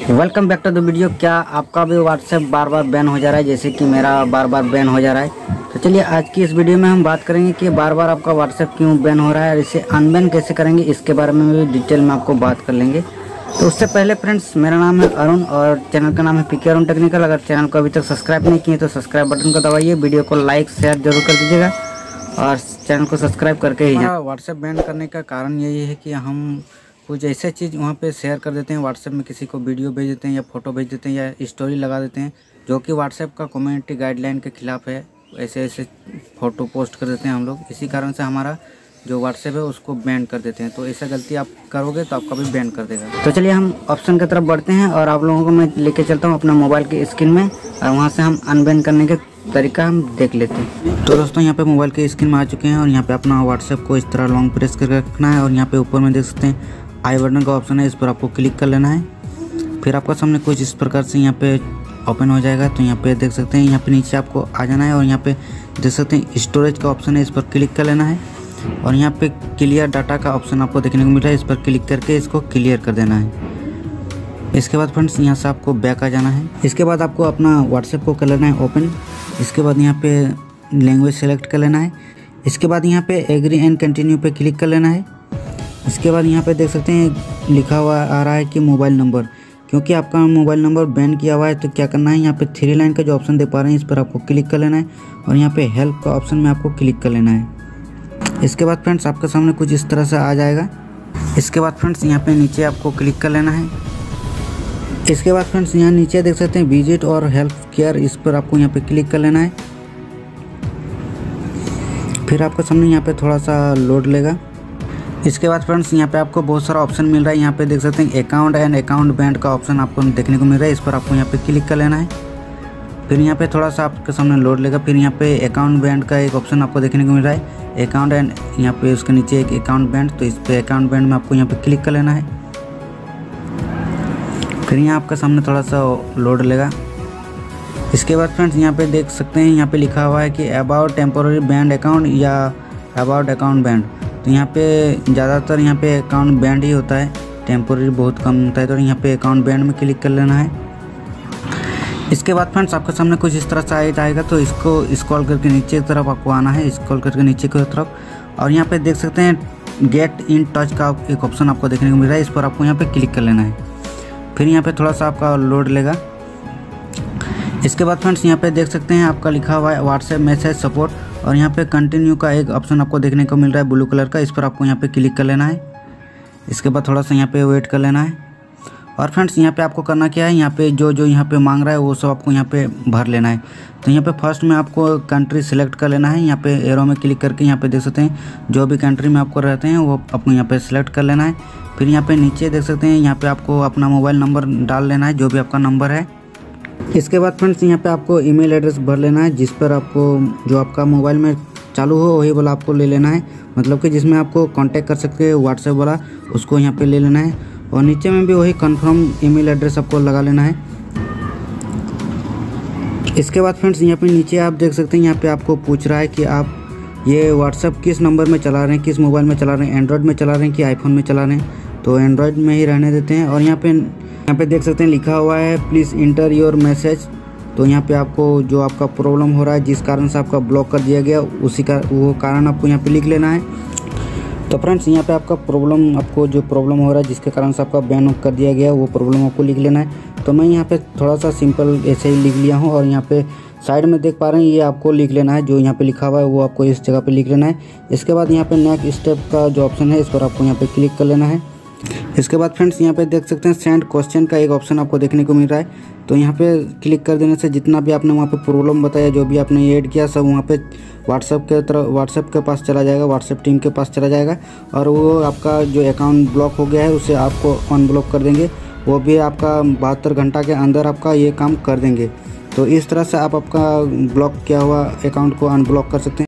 Welcome back to the video. क्या आपका भी व्हाट्सएप बार बार बैन हो जा रहा है जैसे कि मेरा बार बार बैन हो जा रहा है? तो चलिए आज की इस वीडियो में हम बात करेंगे कि बार बार आपका व्हाट्सएप क्यों बैन हो रहा है और इसे अनबैन कैसे करेंगे, इसके बारे में भी डिटेल में आपको बात कर लेंगे। तो उससे पहले फ्रेंड्स, मेरा नाम है अरुण और चैनल का नाम है पीके अरुण टेक्निकल। अगर चैनल को अभी तक सब्सक्राइब नहीं किए तो सब्सक्राइब बटन को दबाइए, वीडियो को लाइक शेयर जरूर कर दीजिएगा और चैनल को सब्सक्राइब करके ही जाए। व्हाट्सएप बैन करने का कारण यही है कि हम कुछ ऐसे चीज़ वहाँ पे शेयर कर देते हैं, व्हाट्सएप में किसी को वीडियो भेज देते हैं या फ़ोटो भेज देते हैं या स्टोरी लगा देते हैं जो कि व्हाट्सएप का कम्युनिटी गाइडलाइन के खिलाफ़ है। ऐसे ऐसे फ़ोटो पोस्ट कर देते हैं हम लोग, इसी कारण से हमारा जो व्हाट्सएप है उसको बैन कर देते हैं। तो ऐसा गलती आप करोगे तो आपका भी बैन कर देगा। तो चलिए हम ऑप्शन की तरफ बढ़ते हैं और आप लोगों को मैं लेके चलता हूँ अपना मोबाइल की स्क्रीन में और वहाँ से हम अनबैन करने के तरीका हम देख लेते हैं। तो दोस्तों यहाँ पे मोबाइल के स्क्रीन में आ चुके हैं और यहाँ पे अपना व्हाट्सएप को इस तरह लॉन्ग प्रेस करके रखना है और यहाँ पे ऊपर में देख सकते हैं आई बटन का ऑप्शन है, इस पर आपको क्लिक कर लेना है। फिर आपका सामने कुछ इस प्रकार से यहाँ पे ओपन हो जाएगा। तो यहाँ पे देख सकते हैं, यहाँ पे नीचे आपको आ जाना है और यहाँ पे देख सकते हैं स्टोरेज का ऑप्शन है, इस पर क्लिक कर लेना है और यहाँ पे क्लियर डाटा का ऑप्शन आपको देखने को मिल रहा है, इस पर क्लिक करके इसको क्लियर कर देना है। इसके बाद फ्रेंड्स यहाँ से आपको बैक आ जाना है। इसके बाद आपको अपना व्हाट्सएप को कर लेना है ओपन। इसके बाद यहाँ पे लैंग्वेज सेलेक्ट कर लेना है। इसके बाद यहाँ पे एग्री एंड कंटिन्यू पे क्लिक कर लेना है। इसके बाद यहाँ पे देख सकते हैं लिखा हुआ आ रहा है कि मोबाइल नंबर, क्योंकि आपका मोबाइल नंबर बैन किया हुआ है तो क्या करना है, यहाँ पे 3 लाइन का जो ऑप्शन दे पा रहे हैं इस पर आपको क्लिक कर लेना है और यहाँ पे हेल्प का ऑप्शन में आपको क्लिक कर लेना है। इसके बाद फ्रेंड्स आपके सामने कुछ इस तरह से आ जाएगा। इसके बाद फ्रेंड्स यहाँ पे नीचे आपको क्लिक कर लेना है। इसके बाद फ्रेंड्स यहाँ नीचे देख सकते हैं विजिट और हेल्प केयर, इस पर आपको यहाँ पे क्लिक कर लेना है। फिर आपके सामने यहाँ पे थोड़ा सा लोड लेगा। इसके बाद फ्रेंड्स यहाँ पे आपको बहुत सारा ऑप्शन मिल रहा है। यहाँ पे देख सकते हैं अकाउंट एंड अकाउंट बैंड का ऑप्शन आपको देखने को मिल रहा है, इस पर आपको यहाँ पे क्लिक कर लेना है। फिर यहाँ पे थोड़ा सा आपके सामने लोड लेगा। फिर यहाँ पे अकाउंट बैंड का एक ऑप्शन आपको देखने को मिल रहा है, अकाउंट एंड यहाँ पे उसके नीचे एक अकाउंट बैंड, तो इस पे अकाउंट बैंड में आपको यहाँ पे क्लिक कर लेना है। फिर यहाँ आपके सामने थोड़ा सा लोड लेगा। इसके बाद फ्रेंड्स यहाँ पे देख सकते हैं, यहाँ पे लिखा हुआ है कि अबाउट टेम्पोररी बैंड अकाउंट या अबाउट अकाउंट बैंड। तो यहाँ पे ज़्यादातर यहाँ पे अकाउंट बैंड ही होता है, टेम्पोररी बहुत कम होता है। तो यहाँ पे अकाउंट बैंड में क्लिक कर लेना है। इसके बाद फ्रेंड्स आपके सामने कुछ इस तरह से आएगा, तो इसको स्क्रॉल करके नीचे की तरफ आपको आना है, स्क्रॉल करके नीचे की तरफ और यहाँ पे देख सकते हैं गेट इन टच का एक ऑप्शन आपको देखने को मिल रहा है, इस पर आपको यहाँ पे क्लिक कर लेना है। फिर यहाँ पे थोड़ा सा आपका लोड लेगा। इसके बाद फ्रेंड्स यहाँ पे देख सकते हैं आपका लिखा हुआ है व्हाट्सएप मैसेज सपोर्ट और यहाँ पे कंटिन्यू का एक ऑप्शन आपको देखने को मिल रहा है ब्लू कलर का, इस पर आपको यहाँ पे क्लिक कर लेना है। इसके बाद थोड़ा सा यहाँ पे वेट कर लेना है और फ्रेंड्स यहाँ पे आपको करना क्या है, यहाँ पे जो यहाँ पे मांग रहा है वो सब आपको यहाँ पे भर लेना है। तो यहाँ पे फर्स्ट में आपको कंट्री सिलेक्ट कर लेना है, यहाँ पे एरो में क्लिक करके यहाँ पे देख सकते हैं जो भी कंट्री में आपको रहते हैं वो आपको यहाँ पे सिलेक्ट कर लेना है। फिर यहाँ पे नीचे देख सकते हैं यहाँ पे आपको अपना मोबाइल नंबर डाल लेना है, जो भी आपका नंबर है। इसके बाद फ्रेंड्स यहाँ पे आपको ईमेल एड्रेस भर लेना है, जिस पर आपको जो आपका मोबाइल में चालू हो वही वाला आपको ले लेना है, मतलब कि जिसमें आपको कांटेक्ट कर सकते हैं व्हाट्सएप वाला, उसको यहाँ पे ले लेना है और नीचे में भी वही कंफर्म ईमेल एड्रेस आपको लगा लेना है। इसके बाद फ्रेंड्स यहाँ पे नीचे आप देख सकते हैं यहाँ पे आपको पूछ रहा है कि आप ये व्हाट्सएप किस नंबर में चला रहे हैं, किस मोबाइल में चला रहे हैं, एंड्रॉयड में चला रहे हैं कि आईफोन में चला रहे हैं। तो एंड्रॉयड में ही रहने देते हैं और यहाँ पे देख सकते हैं लिखा हुआ है प्लीज़ इंटर योर मैसेज। तो यहाँ पे आपको जो आपका प्रॉब्लम हो रहा है, जिस कारण से आपका ब्लॉक कर दिया गया, उसी का वो कारण आपको यहाँ पे लिख लेना है। तो फ्रेंड्स यहाँ पे आपका आपको जो प्रॉब्लम हो रहा है जिसके कारण से आपका बैन कर दिया गया, वो प्रॉब्लम आपको लिख लेना है। तो मैं यहाँ पे थोड़ा सा सिंपल ऐसे ही लिख लिया हूँ और यहाँ पे साइड में देख पा रहे हैं ये आपको लिख लेना है, जो यहाँ पे लिखा हुआ है वो आपको इस जगह पे लिख लेना है। इसके बाद यहाँ पे नेक्स्ट स्टेप का जो ऑप्शन है इस पर आपको यहाँ पे क्लिक कर लेना है। इसके बाद फ्रेंड्स यहाँ पे देख सकते हैं सेंड क्वेश्चन का एक ऑप्शन आपको देखने को मिल रहा है, तो यहाँ पे क्लिक कर देने से जितना भी आपने वहाँ पे प्रॉब्लम बताया, जो भी आपने ऐड किया, सब वहाँ पे व्हाट्सएप के पास चला जाएगा, व्हाट्सएप टीम के पास चला जाएगा और वो आपका जो अकाउंट ब्लॉक हो गया है उसे आपको अनब्लॉक कर देंगे। वो भी आपका 72 घंटा के अंदर आपका ये काम कर देंगे। तो इस तरह से आप आपका ब्लॉक किया हुआ अकाउंट को अनब्लॉक कर सकते हैं।